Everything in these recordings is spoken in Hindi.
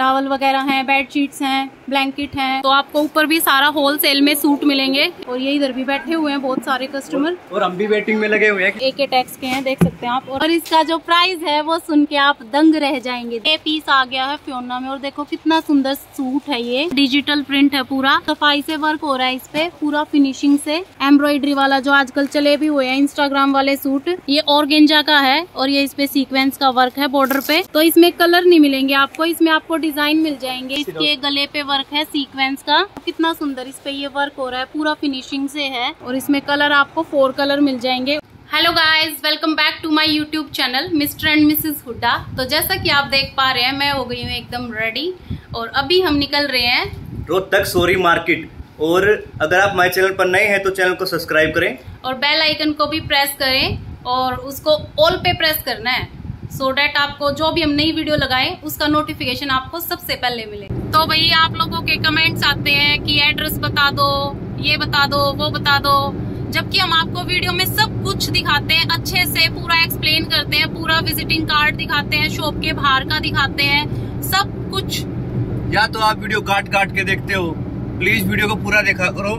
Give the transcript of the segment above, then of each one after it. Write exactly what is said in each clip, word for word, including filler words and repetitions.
टॉवल वगैरह हैं, बेडशीट्स हैं, ब्लैंकेट हैं। तो आपको ऊपर भी सारा होलसेल में सूट मिलेंगे। और ये इधर भी बैठे हुए हैं बहुत सारे कस्टमर, और हम भी वेटिंग में लगे हुए हैं। एक एक टैक्स के हैं, देख सकते हैं आप। और इसका जो प्राइस है वो सुन के आप दंग रह जाएंगे। ये पीस आ गया है फियोना में और देखो कितना सुंदर सूट है। ये डिजिटल प्रिंट है, पूरा सफाई से वर्क हो रहा है इस पे, पूरा फिनिशिंग से। एम्ब्रॉयडरी वाला जो आजकल चले भी हुए हैं इंस्टाग्राम वाले सूट, ये ऑर्गेंजा का है और ये इस पे सीक्वेंस का वर्क है बॉर्डर पे। तो इसमें कलर नहीं मिलेंगे आपको, इसमें आपको डिजाइन मिल जाएंगे। इसके गले पे वर्क है सीक्वेंस का, कितना सुंदर इस पे ये वर्क हो रहा है, पूरा फिनिशिंग से है। और इसमें कलर आपको फोर कलर मिल जाएंगे। Hello guys, welcome back to my YouTube channel mister and missus Hudda. तो जैसा कि आप देख पा रहे हैं, मैं हो गई हूँ एकदम रेडी और अभी हम निकल रहे हैं रोहतक सोरी मार्केट। और अगर आप हमारे चैनल पर नए हैं तो चैनल को सब्सक्राइब करें और बेल आइकन को भी प्रेस करें और उसको ऑल पे प्रेस करना है, सो डैट आपको जो भी हम नई वीडियो लगाएं उसका नोटिफिकेशन आपको सबसे पहले मिले। तो भाई आप लोगों के कमेंट्स आते हैं कि एड्रेस बता दो, ये बता दो, वो बता दो, जबकि हम आपको वीडियो में सब कुछ दिखाते हैं, अच्छे से पूरा एक्सप्लेन करते हैं, पूरा विजिटिंग कार्ड दिखाते हैं, शॉप के बाहर का दिखाते हैं, सब कुछ। या तो आप वीडियो काट काट के देखते हो, प्लीज वीडियो को पूरा देखा करो।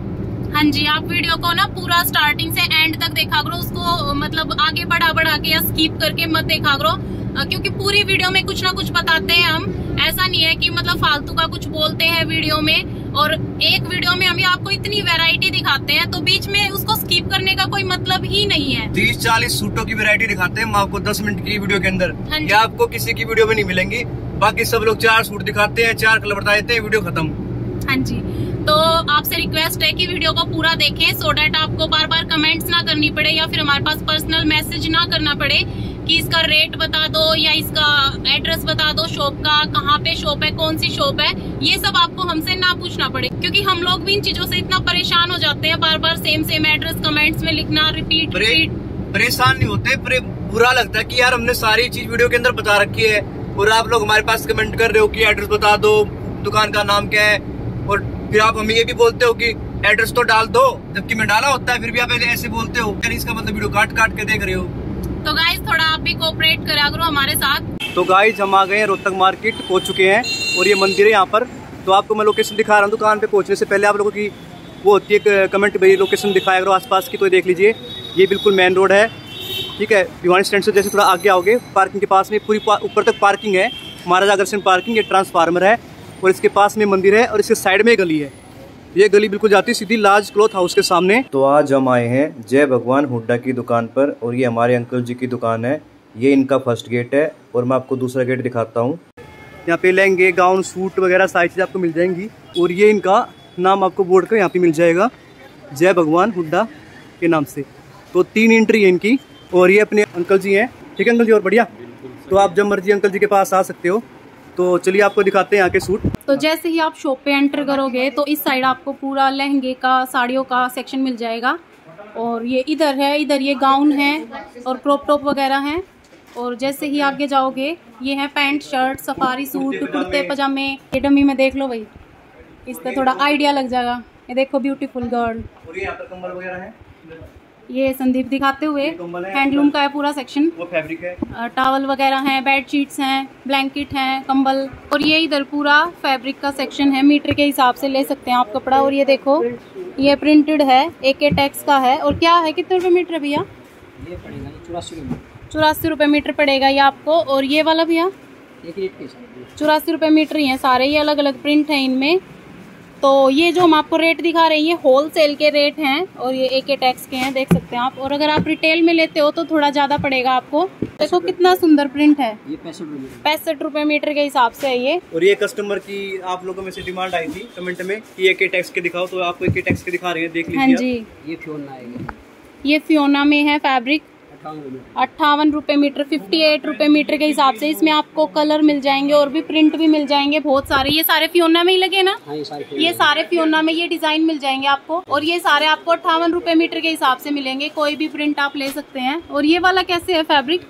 हाँ जी, आप वीडियो को ना पूरा स्टार्टिंग से एंड तक देखा करो, उसको मतलब आगे बढ़ा बढ़ा के या स्किप करके मत देखा करो, क्योंकि पूरी वीडियो में कुछ ना कुछ बताते हैं हम। ऐसा नहीं है कि मतलब फालतू का कुछ बोलते हैं वीडियो में। और एक वीडियो में हम आपको इतनी वैरायटी दिखाते हैं तो बीच में उसको स्किप करने का कोई मतलब ही नहीं है। तीस चालीस सूटों की वैरायटी दिखाते हैं हम आपको दस मिनट की वीडियो के अंदर। हाँ, ये आपको किसी की वीडियो में नहीं मिलेंगी। बाकी सब लोग चार सूट दिखाते हैं, चार कलर बता देते हैं, वीडियो खत्म। हाँ जी, तो आपसे रिक्वेस्ट है कि वीडियो को पूरा देखें, सो डैट आपको बार बार कमेंट्स ना करनी पड़े या फिर हमारे पास पर्सनल मैसेज ना करना पड़े कि इसका रेट बता दो या इसका एड्रेस बता दो, शॉप का कहाँ पे शॉप है, कौन सी शॉप है। ये सब आपको हमसे ना पूछना पड़े, क्योंकि हम लोग भी इन चीजों से इतना परेशान हो जाते हैं, बार बार सेम सेम एड्रेस कमेंट्स में लिखना, रिपीट रिपीट। परेशान नहीं होते, पर बुरा लगता है कि यार हमने सारी चीज वीडियो के अंदर बता रखी है और आप लोग हमारे पास कमेंट कर रहे हो कि एड्रेस बता दो, दुकान का नाम क्या है, और फिर आप हमें ये भी बोलते हो कि एड्रेस तो डाल दो, जबकि मैं डाला होता है, फिर भी आप ऐसे बोलते हो। इसका मतलब वीडियो काट काट के देख रहे हो। तो गाइस थोड़ा आप भी कोऑपरेट करा करो हमारे साथ। तो गाइस हम आ गए हैं रोहतक मार्केट, पहुंच चुके हैं और ये मंदिर है यहाँ पर। तो आपको मैं लोकेशन दिखा रहा हूँ। दुकान पे पहुंचने से पहले आप लोगों की वो होती है कमेंट भाई लोकेशन दिखाया करो आसपास की। तो देख लीजिए, ये बिल्कुल मेन रोड है, ठीक है। भिवानी स्टैंड से जैसे थोड़ा आगे आओगे, पार्किंग के पास में पूरी ऊपर तक पार्किंग है, महाराजा अग्रसेन पार्किंग। ये ट्रांसफार्मर है और इसके पास में मंदिर है और इसके साइड में गली है। ये गली बिल्कुल जाती है सीधी लाज क्लॉथ हाउस के सामने। तो आज हम आए हैं जय भगवान हुड्डा की दुकान पर और ये हमारे अंकल जी की दुकान है। ये इनका फर्स्ट गेट है और मैं आपको दूसरा गेट दिखाता हूँ। यहाँ पे लहंगे, गाउन, सूट वगैरह सारी चीज़ आपको मिल जाएंगी। और ये इनका नाम आपको बोर्ड का यहाँ पे मिल जाएगा, जय भगवान हुड्डा के नाम से। तो तीन एंट्री है इनकी और ये अपने अंकल जी हैं, ठीक है अंकल जी? और बढ़िया, तो आप जब मर्जी अंकल जी के पास आ सकते हो। तो चलिए आपको दिखाते हैं यहाँ के सूट। तो जैसे ही आप शॉप पे एंटर करोगे तो इस साइड आपको पूरा लहंगे का, साड़ियों का सेक्शन मिल जाएगा। और ये इधर है, इधर ये गाउन है और क्रॉप टॉप वगैरह हैं। और जैसे ही आगे जाओगे ये है पैंट, शर्ट, सफारी सूट, कुर्ते पजामे। ये डमी में देख लो भाई, इससे थोड़ा आइडिया लग जाएगा। ये देखो ब्यूटीफुल गर्ल। और ये यहाँ पर कंबल वगैरह है, ये संदीप दिखाते हुए। हैंडलूम का है पूरा सेक्शन, वो फैब्रिक है, टॉवल वगैरह हैं, बेडशीट्स हैं, ब्लैंकेट हैं, कंबल। और ये इधर पूरा फैब्रिक का सेक्शन है, मीटर के हिसाब से ले सकते हैं आप कपड़ा। और ये देखो, ये प्रिंटेड है, एक टैक्स का है। और क्या है, कितने रुपए मीटर है भैया? ये पड़ेगा चौरासी रुपये चौरासी रुपये मीटर पड़ेगा ये आपको। और ये वाला भैया चौरासी रुपये मीटर ही है सारे, ये अलग अलग प्रिंट है इनमें। तो ये जो हम आपको रेट दिखा रहे हैं ये होलसेल के रेट हैं और ये एक टैक्स के हैं, देख सकते हैं आप। और अगर आप रिटेल में लेते हो तो थोड़ा ज्यादा पड़ेगा आपको। देखो कितना सुंदर प्रिंट है, ये पैंसठ रुपये पैंसठ रुपये मीटर के हिसाब से है ये। और ये कस्टमर की आप लोगों में से डिमांड आई थी कमेंट में कि एक टैक्स के दिखाओ, तो आपको एक टैक्स के दिखा रहे हैं, देख लीजिए। हाँ जी, ये फियोना आएगा, ये फियोना में है फैब्रिक, अट्ठावन रुपए मीटर, फिफ्टी एट रुपए मीटर के हिसाब से। इसमें आपको कलर मिल जाएंगे और भी प्रिंट भी मिल जाएंगे बहुत सारे। ये सारे फियोना में ही लगे ना? हाँ, ये सारे ये सारे फियोना में ये डिजाइन मिल जाएंगे आपको। और ये सारे आपको अट्ठावन रुपए मीटर के हिसाब से मिलेंगे, कोई भी प्रिंट आप ले सकते हैं। और ये वाला कैसे है फैब्रिक?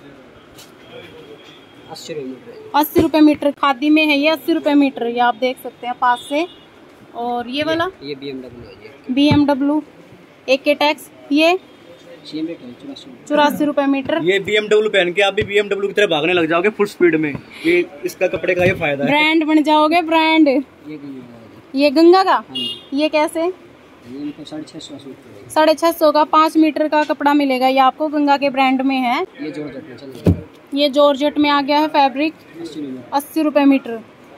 अस्सी रुपये अस्सी रुपए मीटर खादी में है ये, अस्सी रुपए मीटर, ये आप देख सकते हैं पास से। और ये वाला ये बी एम डब्ल्यू है, बी एम डब्ल्यू एक के टैक्स, ये सेम रेट है चौरासी चौरासी रुपए मीटर। ये बी एम डब्ल्यू पहन के आप भी बी एम डब्ल्यू की तरह भागने लग जाओगे फुल स्पीड में। ये इसका कपड़े का ये फायदा है, ब्रांड बन जाओगे ब्रांड। ये गंगा ये गंगा का, हाँ जी। ये कैसे? ये इनको साढ़े छः सौ सूट पड़ेगा। साढ़े छह सौ का पाँच मीटर का कपड़ा मिलेगा। ये आपको गंगा के ब्रांड में है। ये जॉर्जेट में चल जाएगा। ये जॉर्जेट में आ गया है फैब्रिक, अस्सी रुपये अस्सी रुपए मीटर।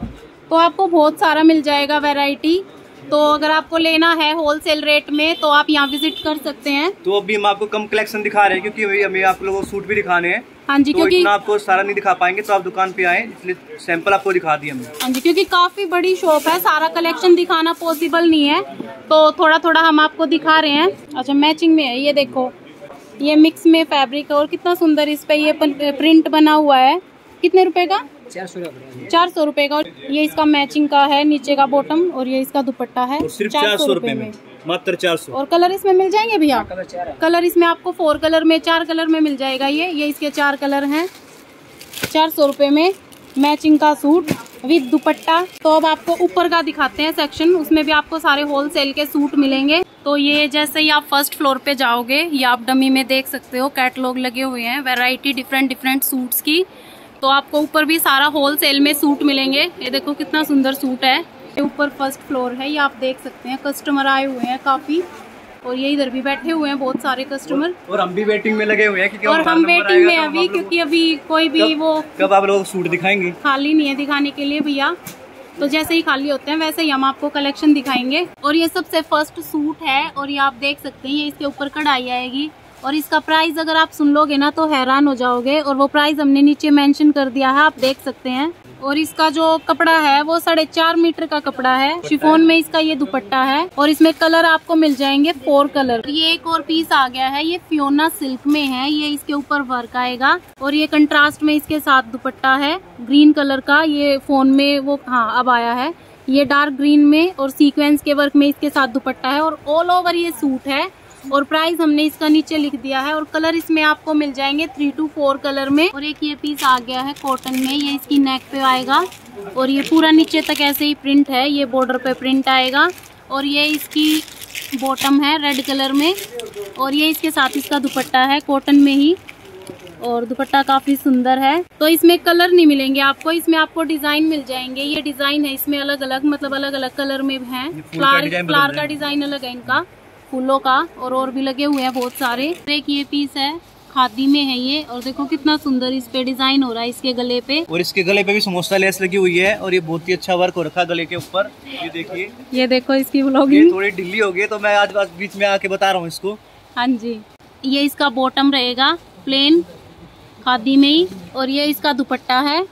तो आपको बहुत सारा मिल जाएगा वैरायटी। तो अगर आपको लेना है होलसेल रेट में तो आप यहाँ विजिट कर सकते हैं। तो अभी हम आपको कम कलेक्शन दिखा रहे हैं क्योंकि अभी हमें आप लोगों को सूट भी दिखाने हैं। हाँ जी, तो क्योंकि इतना आपको सारा नहीं दिखा पाएंगे, तो आप दुकान पे आए, इसलिए सैंपल आपको दिखा दिए हमने। हाँ जी, क्योंकि काफी बड़ी शॉप है, सारा कलेक्शन दिखाना पॉसिबल नहीं है, तो थोड़ा थोड़ा हम आपको दिखा रहे हैं। अच्छा, मैचिंग में है, ये देखो, ये मिक्स में फैब्रिक है और कितना सुंदर इस पे ये प्रिंट बना हुआ है। कितने रुपए का? चार सौ रुपये चार सौ रुपए का। और ये इसका मैचिंग का है, नीचे का बॉटम, और ये इसका दुपट्टा है और सिर्फ चार सौ रुपए में, मात्र चार सौ। और कलर इसमें मिल जाएंगे भैया? कलर चार है। कलर इसमें आपको फोर कलर में, चार कलर में मिल जाएगा। ये ये इसके चार कलर हैं। चार सौ रुपए में मैचिंग का सूट विद दुपट्टा। तो अब आपको ऊपर का दिखाते हैं सेक्शन, उसमें भी आपको सारे होलसेल के सूट मिलेंगे। तो ये जैसे ही आप फर्स्ट फ्लोर पे जाओगे, ये आप डमी में देख सकते हो, कैटलॉग लगे हुए हैं, वैरायटी डिफरेंट डिफरेंट सूट्स की। तो आपको ऊपर भी सारा होलसेल में सूट मिलेंगे। ये देखो कितना सुंदर सूट है। ये ऊपर फर्स्ट फ्लोर है, ये आप देख सकते हैं। कस्टमर आए हुए हैं काफी, और ये इधर भी बैठे हुए हैं बहुत सारे कस्टमर। और हम भी वेटिंग में लगे हुए हैं क्योंकि और हम वेटिंग में तो अभी, क्योंकि अभी कोई भी वो कब आप लोग सूट दिखाएंगे, खाली नहीं है दिखाने के लिए भैया। तो जैसे ही खाली होते हैं वैसे ही हम आपको कलेक्शन दिखाएंगे। और ये सबसे फर्स्ट सूट है, और ये आप देख सकते हैं, ये इसके ऊपर कढ़ाई आएगी। और इसका प्राइस अगर आप सुन लोगे ना तो हैरान हो जाओगे, और वो प्राइस हमने नीचे मेंशन कर दिया है, आप देख सकते हैं। और इसका जो कपड़ा है वो साढ़े चार मीटर का कपड़ा है। शिफॉन में इसका ये दुपट्टा है, और इसमें कलर आपको मिल जाएंगे फोर कलर। ये एक और पीस आ गया है, ये फियोना सिल्क में है, ये इसके ऊपर वर्क आएगा, और ये कंट्रास्ट में इसके साथ दुपट्टा है ग्रीन कलर का। ये फोन में वो हाँ अब आया है, ये डार्क ग्रीन में और सीक्वेंस के वर्क में इसके साथ दुपट्टा है, और ऑल ओवर ये सूट है। और प्राइस हमने इसका नीचे लिख दिया है, और कलर इसमें आपको मिल जाएंगे थ्री टू फोर कलर में। और एक ये पीस आ गया है कॉटन में, ये इसकी नेक पे आएगा, और ये पूरा नीचे तक ऐसे ही प्रिंट है, ये बॉर्डर पे प्रिंट आएगा। और ये इसकी बॉटम है रेड कलर में, और ये इसके साथ इसका दुपट्टा है कॉटन में ही, और दुपट्टा काफी सुंदर है। तो इसमें कलर नहीं मिलेंगे आपको, इसमें आपको डिजाइन मिल जाएंगे। ये डिजाइन है इसमें अलग अलग, मतलब अलग अलग कलर में है। फ्लावर फ्लावर का डिजाइन अलग है इनका, फूलों का, और और भी लगे हुए हैं बहुत सारे। एक ये पीस है, खादी में है ये, और देखो कितना सुंदर इस पे डिजाइन हो रहा है इसके गले पे। और इसके गले पे भी समोसा लेस लगी हुई है, और ये बहुत ही अच्छा वर्क हो रखा है गले के ऊपर। ये देखिए, ये देखो इसकी व्लॉगिंग थोड़ी ढीली हो गई, तो मैं आज आज बीच में आके बता रहा हूँ इसको। हाँ जी, ये इसका बॉटम रहेगा प्लेन खादी में ही, और ये इसका दुपट्टा है,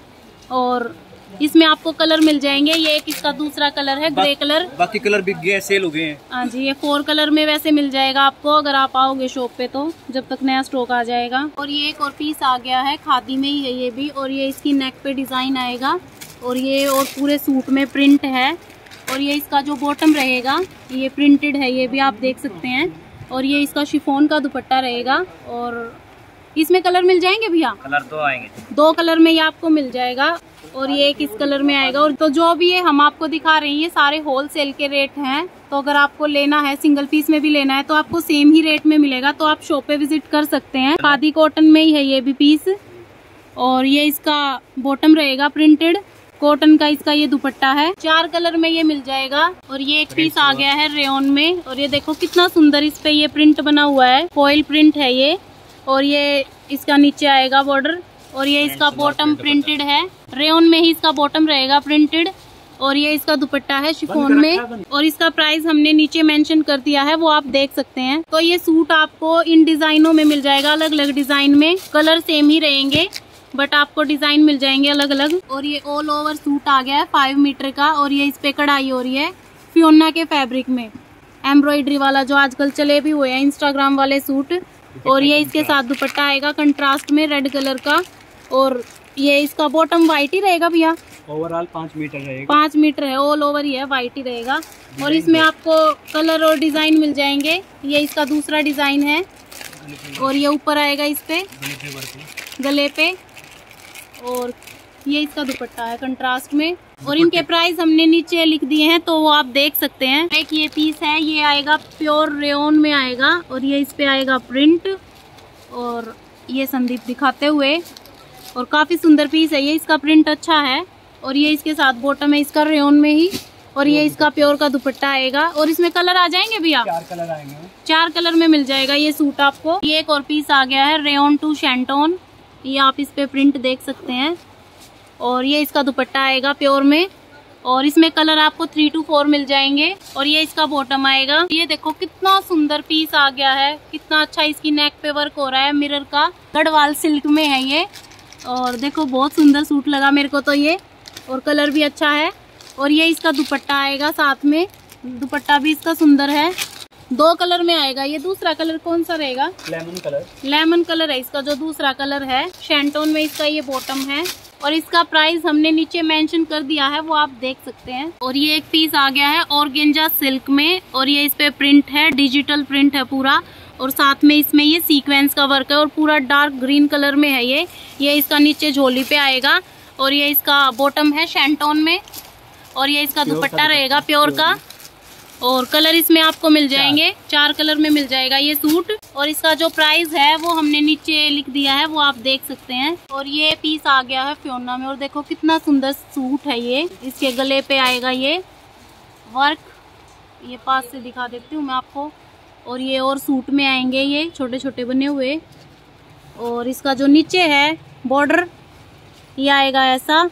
और इसमें आपको कलर मिल जाएंगे। ये एक इसका दूसरा कलर है ग्रे कलर, बाकी कलर बिक गए, सेल हो गए हैं। हाँ जी, ये फोर कलर में वैसे मिल जाएगा आपको अगर आप आओगे शॉप पे, तो जब तक नया स्टॉक आ जाएगा। और ये एक और पीस आ गया है, खादी में ही है ये भी, और ये इसकी नेक पे डिजाइन आएगा, और ये और पूरे सूट में प्रिंट है। और ये इसका जो बॉटम रहेगा ये प्रिंटेड है, ये भी आप देख सकते हैं। और ये इसका शिफॉन का दुपट्टा रहेगा, और इसमें कलर मिल जाएंगे भैया? कलर तो आएंगे, दो कलर में ये आपको मिल जाएगा, और ये एक इस कलर में आएगा। और तो जो भी ये हम आपको दिखा रहे हैं ये सारे होलसेल के रेट हैं। तो अगर आपको लेना है, सिंगल पीस में भी लेना है, तो आपको सेम ही रेट में मिलेगा, तो आप शॉप पे विजिट कर सकते हैं। खादी कॉटन में ही है ये भी पीस, और ये इसका बॉटम रहेगा प्रिंटेड कॉटन का, इसका ये दुपट्टा है। चार कलर में ये मिल जाएगा। और ये एक पीस आ गया है रेयन में, और ये देखो कितना सुंदर इस पे ये प्रिंट बना हुआ है, फॉइल प्रिंट है ये, और ये इसका नीचे आएगा बॉर्डर, और ये इसका बॉटम प्रिंटेड है, रेयन में ही इसका बॉटम रहेगा प्रिंटेड, और ये इसका दुपट्टा है शिफॉन में। और इसका प्राइस हमने नीचे मेंशन कर दिया है, वो आप देख सकते हैं। तो ये सूट आपको इन डिजाइनों में मिल जाएगा, अलग अलग डिजाइन में, कलर सेम ही रहेंगे बट आपको डिजाइन मिल जाएंगे अलग अलग। और ये ऑल ओवर सूट आ गया है फाइव मीटर का, और ये इस पे कढ़ाई हो रही है फियोना के फैब्रिक में, एम्ब्रॉयडरी वाला जो आजकल चले भी हुए हैं इंस्टाग्राम वाले सूट। और ये इसके साथ दुपट्टा आएगा कंट्रास्ट में रेड कलर का, और ये इसका बॉटम व्हाइट ही रहेगा भैया, ओवरऑल पाँच मीटर रहेगा, पाँच मीटर है, ऑल ओवर ही है, व्हाइट ही रहेगा। और इसमें आपको कलर और डिजाइन मिल जाएंगे। ये इसका दूसरा डिजाइन है, और ये ऊपर आएगा इस पे गले पे, और ये इसका दुपट्टा है कंट्रास्ट में, और इनके प्राइस हमने नीचे लिख दिए हैं तो वो आप देख सकते हैं। एक ये पीस है, ये आएगा प्योर रेयन में आएगा, और ये इस पे आएगा प्रिंट, और ये संदीप दिखाते हुए, और काफी सुंदर पीस है ये, इसका प्रिंट अच्छा है, और ये इसके साथ बॉटम है इसका रेयन में ही, और ये इसका प्योर का दुपट्टा आएगा। और इसमें कलर आ जाएंगे भैया? चार कलर आएंगे, चार कलर में मिल जाएगा ये सूट आपको। ये एक और पीस आ गया है रेयन टू शैंटोन, ये आप इस पे प्रिंट देख सकते हैं, और ये इसका दुपट्टा आएगा प्योर में, और इसमें कलर आपको थ्री टू फोर मिल जाएंगे, और ये इसका बॉटम आएगा। ये देखो कितना सुंदर पीस आ गया है, कितना अच्छा इसकी नेक पे वर्क हो रहा है मिरर का, गढ़वाल सिल्क में है ये, और देखो बहुत सुंदर सूट लगा मेरे को तो ये, और कलर भी अच्छा है। और ये इसका दुपट्टा आएगा साथ में, दुपट्टा भी इसका सुंदर है, दो कलर में आएगा। ये दूसरा कलर कौन सा रहेगा? लेमन कलर, लेमन कलर है इसका जो दूसरा कलर है, शैंटोन में इसका ये बॉटम है, और इसका प्राइस हमने नीचे मेंशन कर दिया है, वो आप देख सकते हैं। और ये एक पीस आ गया है ऑर्गेंजा सिल्क में, और ये इस पे प्रिंट है, डिजिटल प्रिंट है पूरा, और साथ में इसमें ये सीक्वेंस का वर्क है, और पूरा डार्क ग्रीन कलर में है ये। ये इसका नीचे झोली पे आएगा, और ये इसका बॉटम है शैंटोन में, और ये इसका दुपट्टा रहेगा प्योर का, और कलर इसमें आपको मिल जाएंगे, चार कलर में मिल जाएगा ये सूट। और इसका जो प्राइस है वो हमने नीचे लिख दिया है, वो आप देख सकते हैं। और ये पीस आ गया है फियोना में, और देखो कितना सुंदर सूट है ये, इसके गले पे आएगा ये वर्क, ये पास से दिखा देती हूँ मैं आपको। और ये और सूट में आएंगे ये छोटे छोटे बने हुए, और इसका जो नीचे है बॉर्डर ये आएगा ऐसा,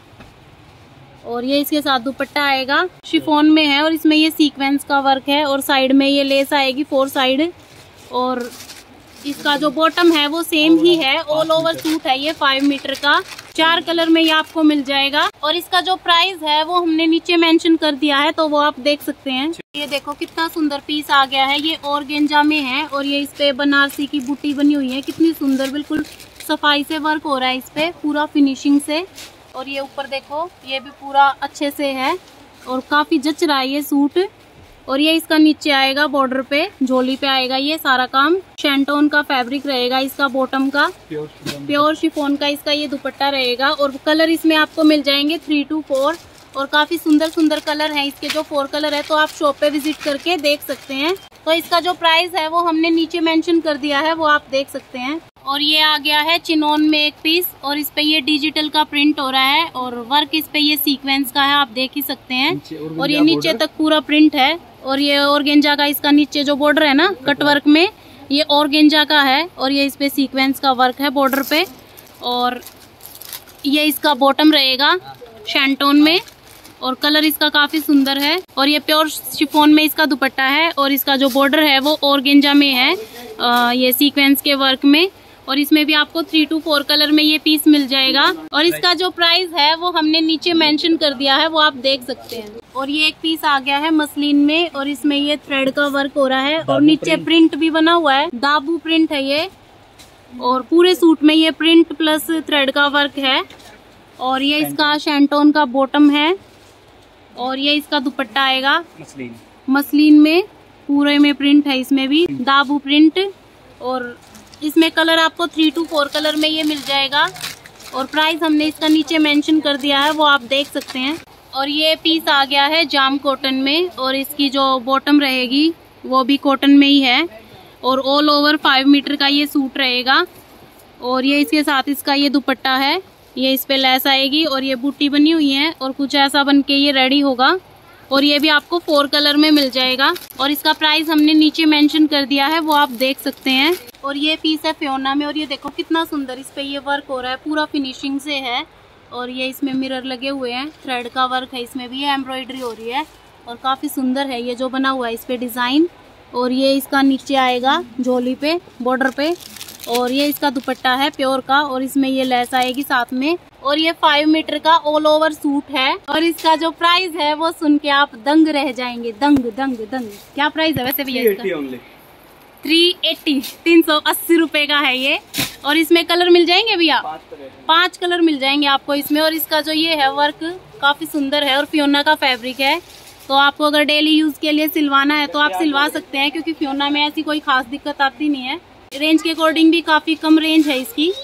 और ये इसके साथ दुपट्टा आएगा, शिफॉन में है, और इसमें ये सीक्वेंस का वर्क है, और साइड में ये लेस आएगी फोर साइड, और इसका जो बॉटम है वो सेम ही है, ऑल ओवर सूट है ये फाइव मीटर का, चार कलर में ये आपको मिल जाएगा। और इसका जो प्राइस है वो हमने नीचे मेंशन कर दिया है, तो वो आप देख सकते हैं। ये देखो कितना सुंदर पीस आ गया है, ये ऑर्गेंजा में है, और ये इस पे बनारसी की बूटी बनी हुई है, कितनी सुंदर, बिल्कुल सफाई से वर्क हो रहा है इस पे पूरा फिनिशिंग से। और ये ऊपर देखो ये भी पूरा अच्छे से है, और काफी जच रहा है ये सूट। और ये इसका नीचे आएगा बॉर्डर पे, झोली पे आएगा ये सारा काम, शैंटोन का फैब्रिक रहेगा इसका बॉटम का, प्योर शिफॉन का इसका ये दुपट्टा रहेगा, और कलर इसमें आपको मिल जाएंगे थ्री टू फोर, और काफी सुंदर सुंदर कलर हैं इसके, जो फोर कलर है, तो आप शॉप पे विजिट करके देख सकते हैं। तो इसका जो प्राइस है वो हमने नीचे मेंशन कर दिया है, वो आप देख सकते हैं। और ये आ गया है चिनोन में एक पीस, और इस पे ये डिजिटल का प्रिंट हो रहा है, और वर्क इस पे ये सीक्वेंस का है, आप देख ही सकते हैं। और ये नीचे तक पूरा प्रिंट है, और ये ऑर्गेंजा का इसका नीचे जो बॉर्डर है ना कट वर्क में, ये ऑर्गेंजा का है, और ये इस पे सीक्वेंस का वर्क है बॉर्डर पे, और ये इसका बॉटम रहेगा शैंटोन में, और कलर इसका काफी सुंदर है। और ये प्योर शिफॉन में इसका दुपट्टा है, और इसका जो बॉर्डर है वो ऑर्गेंजा में है, आ, ये सीक्वेंस के वर्क में, और इसमें भी आपको थ्री टू फोर कलर में ये पीस मिल जाएगा। और इसका जो प्राइस है वो हमने नीचे मेंशन कर दिया है, वो आप देख सकते हैं। और ये एक पीस आ गया है मसलिन में, और इसमें ये थ्रेड का वर्क हो रहा है, और नीचे प्रिंट भी बना हुआ है, दाबू प्रिंट है ये, और पूरे सूट में ये प्रिंट प्लस थ्रेड का वर्क है। और ये इसका शैंटोन का बॉटम है, और ये इसका दुपट्टा आएगा मसलिन मसलिन में, पूरे में प्रिंट है, इसमें भी दाबू प्रिंट, और इसमें कलर आपको थ्री टू फोर कलर में ये मिल जाएगा। और प्राइस हमने इसका नीचे मेंशन कर दिया है, वो आप देख सकते हैं। और ये पीस आ गया है जाम कॉटन में, और इसकी जो बॉटम रहेगी वो भी कॉटन में ही है, और ऑल ओवर फाइव मीटर का ये सूट रहेगा। और ये इसके साथ इसका ये दुपट्टा है, ये इस पे लेस आएगी, और ये बूटी बनी हुई है, और कुछ ऐसा बन के ये रेडी होगा। और ये भी आपको फोर कलर में मिल जाएगा, और इसका प्राइस हमने नीचे मेंशन कर दिया है, वो आप देख सकते हैं। और ये पीस है फियोना में, और ये देखो कितना सुंदर इस पे ये वर्क हो रहा है, पूरा फिनिशिंग से है, और ये इसमें मिरर लगे हुए हैं, थ्रेड का वर्क है इसमें भी, एम्ब्रॉयडरी हो रही है, और काफी सुंदर है ये जो बना हुआ है इस पे डिजाइन। और ये इसका नीचे आएगा झोली पे बॉर्डर पे, और ये इसका दुपट्टा है प्योर का, और इसमें ये लेस आएगी साथ में। और ये फाइव मीटर का ऑल ओवर सूट है, और इसका जो प्राइस है वो सुन के आप दंग रह जाएंगे, दंग दंग दंग। क्या प्राइस है वैसे भैया इसका? थ्री एट्टी, तीन सौ अस्सी रुपए का है ये। और इसमें कलर मिल जाएंगे भैया, पांच कलर मिल जाएंगे आपको इसमें। और इसका जो ये है वर्क काफी सुंदर है, और फियोना का फैब्रिक है, तो आपको अगर डेली यूज के लिए सिलवाना है तो आप सिलवा सकते हैं, क्योंकि फियोना में ऐसी कोई खास दिक्कत आती नहीं है। रेंज के अकॉर्डिंग भी काफी कम रेंज है इसकी,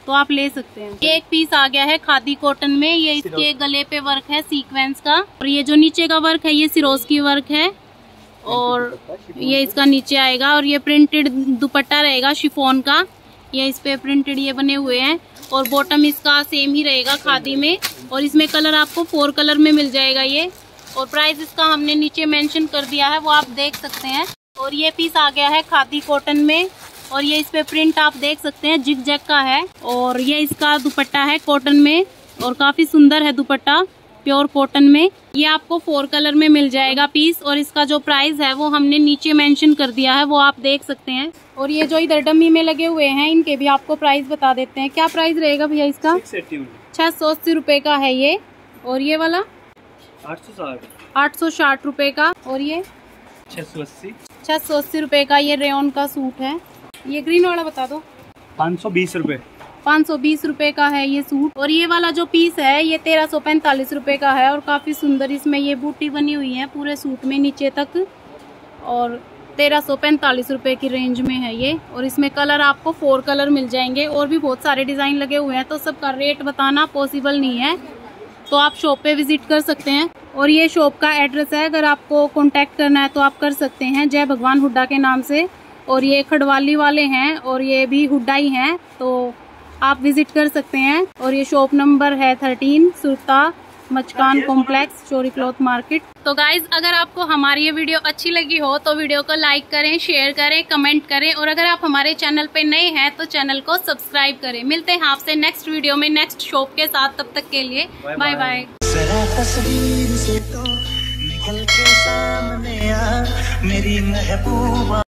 तो आप ले सकते हैं। ये एक पीस आ गया है खादी कॉटन में, ये इसके गले पे वर्क है सीक्वेंस का, और ये जो नीचे का वर्क है ये सिरोस्की वर्क है, और ये इसका नीचे आएगा, और ये प्रिंटेड दुपट्टा रहेगा शिफॉन का, ये इस पे प्रिंटेड ये बने हुए हैं, और बॉटम इसका सेम ही रहेगा खादी में, और इसमें कलर आपको फोर कलर में मिल जाएगा ये, और प्राइस इसका हमने नीचे मेंशन कर दिया है, वो आप देख सकते हैं। और ये पीस आ गया है खादी कॉटन में, और ये इस पे प्रिंट आप देख सकते हैं जिग जैग का है, और ये इसका दुपट्टा है कॉटन में, और काफी सुंदर है दुपट्टा प्योर कॉटन में। ये आपको फोर कलर में मिल जाएगा पीस, और इसका जो प्राइस है वो हमने नीचे मेंशन कर दिया है, वो आप देख सकते हैं। और ये जो इधर डमी में लगे हुए हैं इनके भी आपको प्राइस बता देते हैं। क्या प्राइस रहेगा भैया इसका? छह सौ अस्सी रुपए का है ये, और ये वाला आठ सौ साठ आठ सौ साठ रुपए का, और ये छह सौ अस्सी छह सौ अस्सी रुपए का ये रेयन का सूट है। ये ग्रीन वाला बता दो। पाँच सौ बीस रुपए पाँच सौ बीस रुपए का है ये सूट। और ये वाला जो पीस है ये तेरह सौ पैंतालीस रुपए का है, और काफी सुंदर इसमें ये बूटी बनी हुई है पूरे सूट में नीचे तक, और तेरह सौ पैंतालीस रुपए की रेंज में है ये। और इसमें कलर आपको फोर कलर मिल जाएंगे, और भी बहुत सारे डिजाइन लगे हुए हैं, तो सबका रेट बताना पॉसिबल नहीं है, तो आप शॉप पे विजिट कर सकते हैं। और ये शॉप का एड्रेस है, अगर आपको कांटेक्ट करना है तो आप कर सकते हैं, जय भगवान हुड्डा के नाम से। और ये खड़वाली वाले हैं, और ये भी हुड्डा ही हैं, तो आप विजिट कर सकते हैं। और ये शॉप नंबर है थर्टीन, सुरता मचकान कॉम्प्लेक्स, चोरी क्लॉथ मार्केट। तो गाइज, अगर आपको हमारी ये वीडियो अच्छी लगी हो तो वीडियो को लाइक करें, शेयर करें, कमेंट करें, और अगर आप हमारे चैनल पे नए हैं तो चैनल को सब्सक्राइब करें। मिलते हैं आपसे नेक्स्ट वीडियो में नेक्स्ट शॉप के साथ, तब तक के लिए बाय बाय। तस्वीर से तो निकल के सामने आ मेरी महबूबा।